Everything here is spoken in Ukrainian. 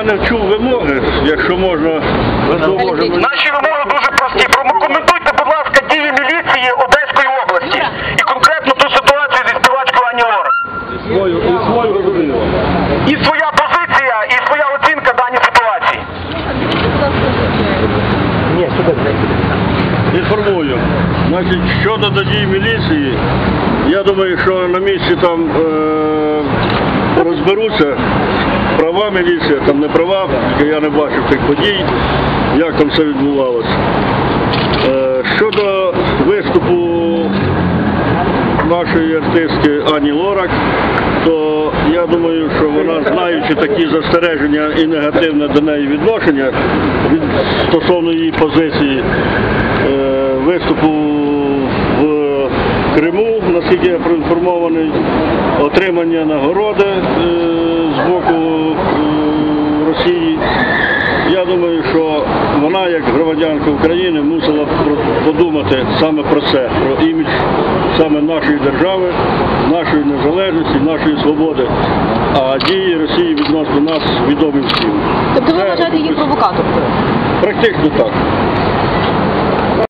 не чув вимоги, якщо можна, то можемо... Наші вимоги дуже прості. Прокоментуйте, будь ласка, дії міліції Одеської області і конкретно ту ситуацію зі співачкою Ані Лорак. Свою розуміло. І своя позиція, і своя оцінка даній ситуації. Інформую. Значить, щодо дій міліції, я думаю, що на місці там розберуться, права міліція, там не права, я не бачив тих подій, як там все відбувалося. Щодо виступу нашої артистки Ані Лорак, то я думаю, що вона, знаючи такі застереження і негативне до неї відношення стосовно її позиції виступу в Криму, наскільки я проінформований, отримання нагороди з боку Росії, я думаю, що вона, як громадянка України, мусила подумати саме про це, про імідж саме нашої держави, нашої незалежності, нашої свободи. А дії Росії відносно нас відомі всім. Тобто ви вважаєте її провокаторкою? Практично так.